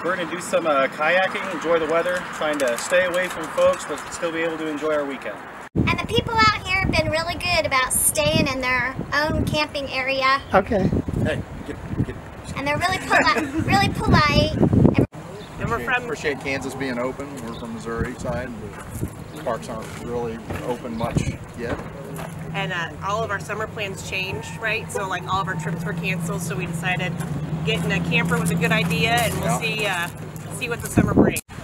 We're going to do some kayaking, enjoy the weather, trying to stay away from folks but still be able to enjoy our weekend. And the people out here have been really good about staying in their own camping area. Okay. Hey, get. And they're really polite. And we're from... Appreciate Kansas being open. We're from Missouri side. The parks aren't really open much yet. And all of our summer plans changed, right? So like all of our trips were canceled, so we decided getting a camper was a good idea, and we'll see what the summer brings.